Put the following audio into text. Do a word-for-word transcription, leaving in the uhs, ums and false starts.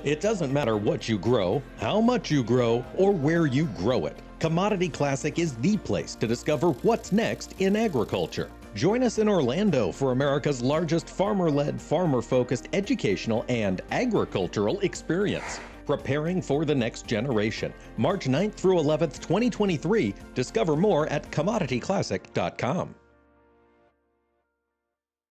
It doesn't matter what you grow, how much you grow, or where you grow it. Commodity Classic is the place to discover what's next in agriculture. Join us in Orlando for America's largest farmer-led, farmer-focused educational and agricultural experience. Preparing for the next generation. March ninth through eleventh, twenty twenty-three. Discover more at commodity classic dot com.